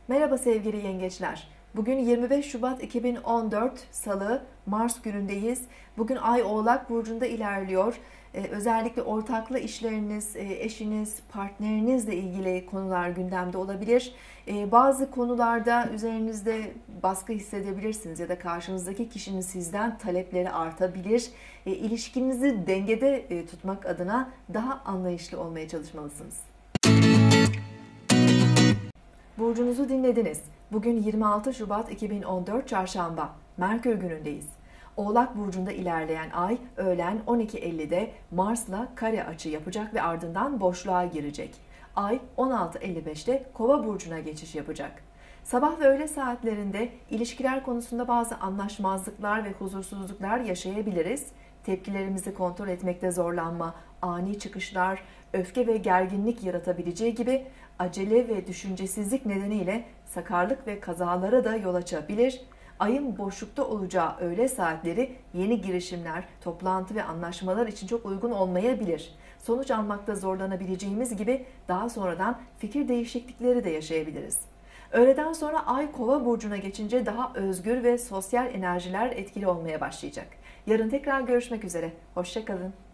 Merhaba sevgili yengeçler. Bugün 25 Şubat 2014 Salı, Mars günündeyiz. Bugün Ay Oğlak Burcu'nda ilerliyor. Özellikle ortaklı işleriniz, eşiniz, partnerinizle ilgili konular gündemde olabilir. Bazı konularda üzerinizde baskı hissedebilirsiniz ya da karşınızdaki kişinin sizden talepleri artabilir. İlişkinizi dengede tutmak adına daha anlayışlı olmaya çalışmalısınız. Burcunuzu dinlediniz. Bugün 26 Şubat 2014 Çarşamba, Merkür günündeyiz. Oğlak Burcu'nda ilerleyen Ay, öğlen 12.50'de Mars'la kare açı yapacak ve ardından boşluğa girecek. Ay, 16.55'te Kova Burcu'na geçiş yapacak. Sabah ve öğle saatlerinde ilişkiler konusunda bazı anlaşmazlıklar ve huzursuzluklar yaşayabiliriz. Tepkilerimizi kontrol etmekte zorlanma, ani çıkışlar, öfke ve gerginlik yaratabileceği gibi acele ve düşüncesizlik nedeniyle sakarlık ve kazalara da yol açabilir. Ayın boşlukta olacağı öğle saatleri yeni girişimler, toplantı ve anlaşmalar için çok uygun olmayabilir. Sonuç almakta zorlanabileceğimiz gibi daha sonradan fikir değişiklikleri de yaşayabiliriz. Öğleden sonra Ay Kova Burcu'na geçince daha özgür ve sosyal enerjiler etkili olmaya başlayacak. Yarın tekrar görüşmek üzere. Hoşça kalın.